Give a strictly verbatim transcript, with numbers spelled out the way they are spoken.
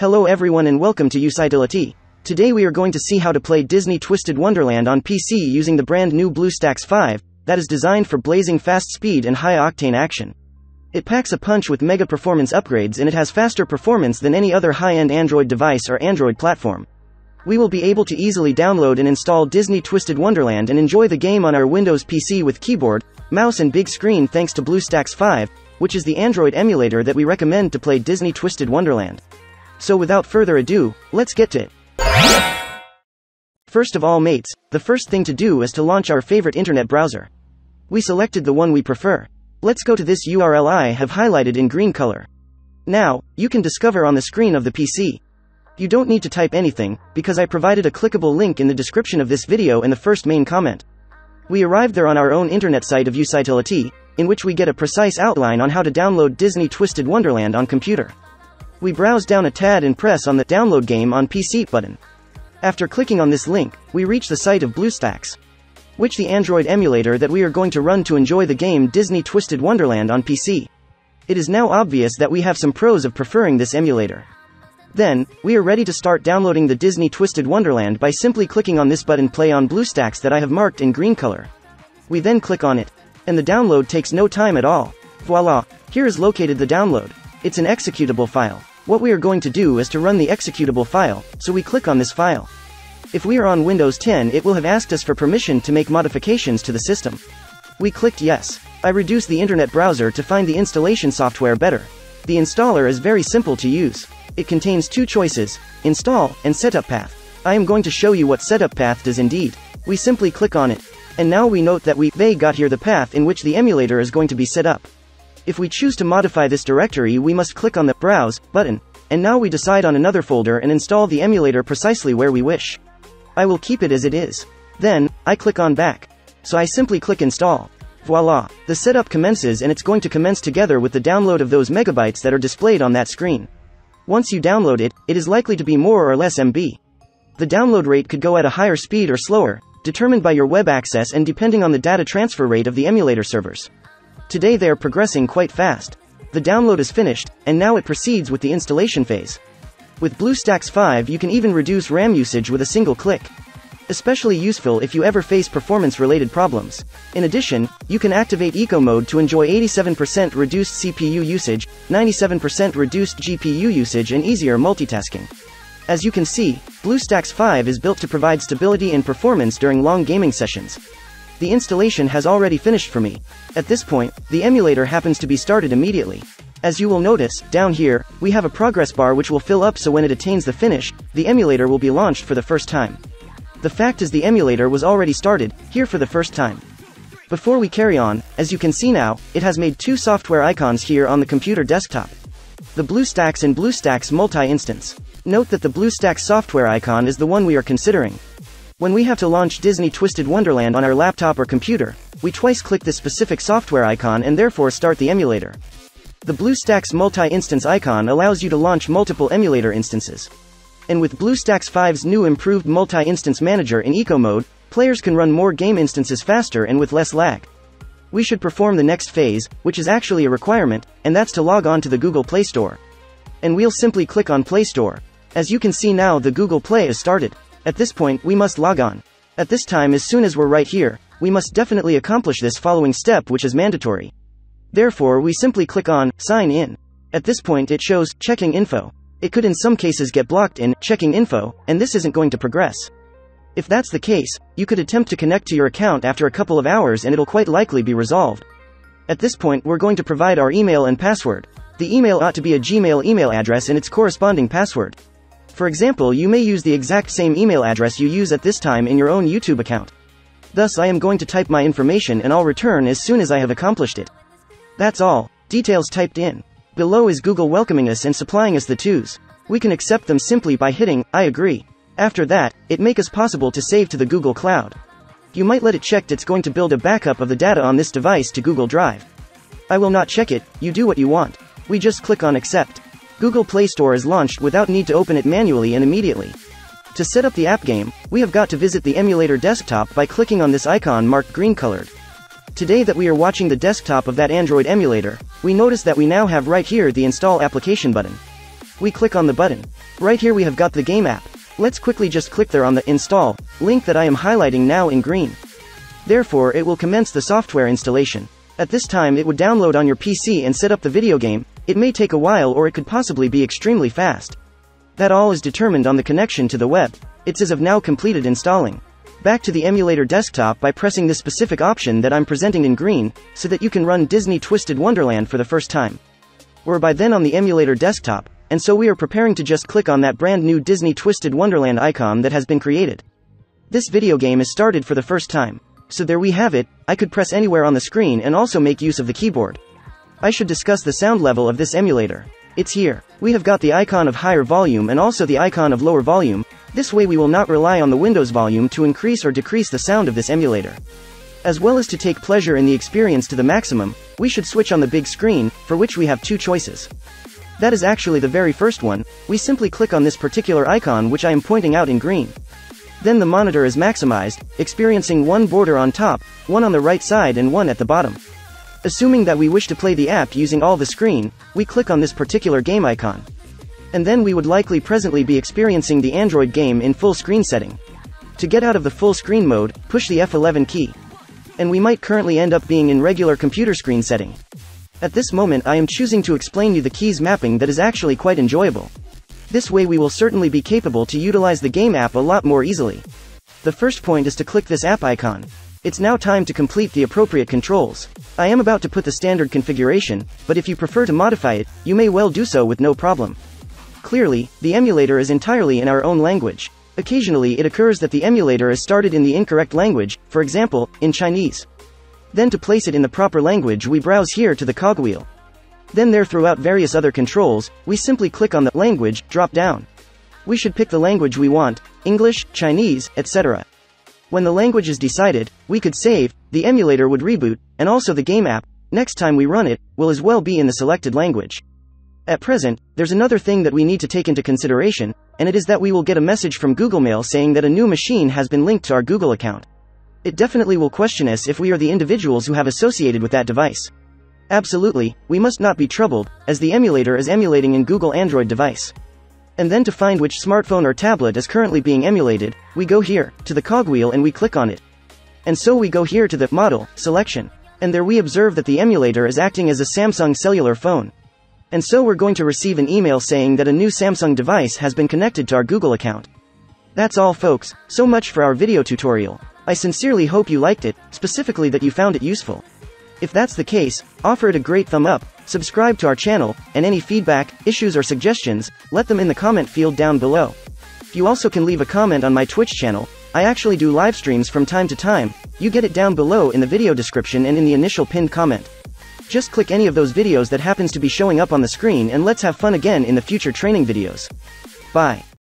Hello everyone and welcome to Usitility. Today we are going to see how to play Disney Twisted-Wonderland on P C using the brand new BlueStacks five, that is designed for blazing fast speed and high-octane action. It packs a punch with mega performance upgrades and it has faster performance than any other high-end Android device or Android platform. We will be able to easily download and install Disney Twisted-Wonderland and enjoy the game on our Windows P C with keyboard, mouse and big screen thanks to BlueStacks five, which is the Android emulator that we recommend to play Disney Twisted-Wonderland. So without further ado, let's get to it. First of all mates, the first thing to do is to launch our favorite internet browser. We selected the one we prefer. Let's go to this U R L I have highlighted in green color. Now, you can discover on the screen of the P C. You don't need to type anything, because I provided a clickable link in the description of this video in the first main comment. We arrived there on our own internet site of Usitility, in which we get a precise outline on how to download Disney Twisted-Wonderland on computer. We browse down a tad and press on the Download Game on P C button. After clicking on this link, we reach the site of BlueStacks, which the Android emulator that we are going to run to enjoy the game Disney Twisted-Wonderland on P C. It is now obvious that we have some pros of preferring this emulator. Then, we are ready to start downloading the Disney Twisted-Wonderland by simply clicking on this button Play on BlueStacks that I have marked in green color. We then click on it, and the download takes no time at all. Voila, here is located the download. It's an executable file. What we are going to do is to run the executable file, so we click on this file. If we are on Windows ten, it will have asked us for permission to make modifications to the system. We clicked yes. I reduced the internet browser to find the installation software better. The installer is very simple to use. It contains two choices, install and setup path. I am going to show you what setup path does indeed. We simply click on it. And now we note that we they got here the path in which the emulator is going to be set up. If we choose to modify this directory, we must click on the Browse button, and now we decide on another folder and install the emulator precisely where we wish. I will keep it as it is. Then, I click on Back. So I simply click Install. Voila, the setup commences and it's going to commence together with the download of those megabytes that are displayed on that screen. Once you download it, it is likely to be more or less M B. The download rate could go at a higher speed or slower, determined by your web access and depending on the data transfer rate of the emulator servers. Today they are progressing quite fast. The download is finished, and now it proceeds with the installation phase. With BlueStacks five you can even reduce RAM usage with a single click. Especially useful if you ever face performance-related problems. In addition, you can activate Eco Mode to enjoy eighty-seven percent reduced C P U usage, ninety-seven percent reduced G P U usage and easier multitasking. As you can see, BlueStacks five is built to provide stability and performance during long gaming sessions. The installation has already finished for me. At this point, the emulator happens to be started immediately. As you will notice, down here, we have a progress bar which will fill up so when it attains the finish, the emulator will be launched for the first time. The fact is the emulator was already started, here for the first time. Before we carry on, as you can see now, it has made two software icons here on the computer desktop. The BlueStacks and BlueStacks multi-instance. Note that the BlueStacks software icon is the one we are considering. When we have to launch Disney Twisted-Wonderland on our laptop or computer, we twice click this specific software icon and therefore start the emulator. The BlueStacks multi-instance icon allows you to launch multiple emulator instances. And with BlueStacks five's new improved multi-instance manager in Eco Mode, players can run more game instances faster and with less lag. We should perform the next phase, which is actually a requirement, and that's to log on to the Google Play Store. And we'll simply click on Play Store. As you can see now the Google Play is started. At this point, we must log on. At this time, as soon as we're right here, we must definitely accomplish this following step which is mandatory. Therefore, we simply click on Sign In. At this point it shows Checking Info. It could in some cases get blocked in Checking Info, and this isn't going to progress. If that's the case, you could attempt to connect to your account after a couple of hours and it'll quite likely be resolved. At this point we're going to provide our email and password. The email ought to be a Gmail email address and its corresponding password. For example, you may use the exact same email address you use at this time in your own YouTube account. Thus I am going to type my information and I'll return as soon as I have accomplished it. That's all. Details typed in. Below is Google welcoming us and supplying us the twos. We can accept them simply by hitting, I agree. After that, it makes us possible to save to the Google Cloud. You might let it check it's going to build a backup of the data on this device to Google Drive. I will not check it, you do what you want. We just click on accept. Google Play Store is launched without need to open it manually and immediately. To set up the app game, we have got to visit the emulator desktop by clicking on this icon marked green colored. Today that we are watching the desktop of that Android emulator, we notice that we now have right here the Install Application button. We click on the button. Right here we have got the game app. Let's quickly just click there on the install link that I am highlighting now in green. Therefore it will commence the software installation. At this time it would download on your P C and set up the video game. It may take a while or it could possibly be extremely fast. That all is determined on the connection to the web. It's as of now completed installing. Back to the emulator desktop by pressing this specific option that I'm presenting in green, so that you can run Disney Twisted-Wonderland for the first time. We're by then on the emulator desktop, and so we are preparing to just click on that brand new Disney Twisted-Wonderland icon that has been created. This video game is started for the first time. So there we have it. I could press anywhere on the screen and also make use of the keyboard. I should discuss the sound level of this emulator. It's here. We have got the icon of higher volume and also the icon of lower volume. This way we will not rely on the Windows volume to increase or decrease the sound of this emulator. As well as to take pleasure in the experience to the maximum, we should switch on the big screen, for which we have two choices. That is actually the very first one. We simply click on this particular icon which I am pointing out in green. Then the monitor is maximized, experiencing one border on top, one on the right side and one at the bottom. Assuming that we wish to play the app using all the screen, we click on this particular game icon. And then we would likely presently be experiencing the Android game in full screen setting. To get out of the full screen mode, push the F eleven key. And we might currently end up being in regular computer screen setting. At this moment I am choosing to explain you the keys mapping that is actually quite enjoyable. This way we will certainly be capable to utilize the game app a lot more easily. The first point is to click this app icon. It's now time to complete the appropriate controls. I am about to put the standard configuration, but if you prefer to modify it, you may well do so with no problem. Clearly, the emulator is entirely in our own language. Occasionally it occurs that the emulator is started in the incorrect language, for example, in Chinese. Then to place it in the proper language we browse here to the cogwheel. Then there throughout various other controls, we simply click on the language drop down. We should pick the language we want, English, Chinese, et cetera. When the language is decided, we could save, the emulator would reboot, and also the game app, next time we run it, will as well be in the selected language. At present, there's another thing that we need to take into consideration, and it is that we will get a message from Google Mail saying that a new machine has been linked to our Google account. It definitely will question us if we are the individuals who have associated with that device. Absolutely, we must not be troubled, as the emulator is emulating in Google Android device. And then to find which smartphone or tablet is currently being emulated, we go here, to the cogwheel and we click on it. And so we go here to the model selection. And there we observe that the emulator is acting as a Samsung cellular phone. And so we're going to receive an email saying that a new Samsung device has been connected to our Google account. That's all folks, so much for our video tutorial. I sincerely hope you liked it, specifically that you found it useful. If that's the case, offer it a great thumb up, subscribe to our channel, and any feedback, issues or suggestions, let them in the comment field down below. You also can leave a comment on my Twitch channel. I actually do live streams from time to time. You get it down below in the video description and in the initial pinned comment. Just click any of those videos that happens to be showing up on the screen and let's have fun again in the future training videos. Bye.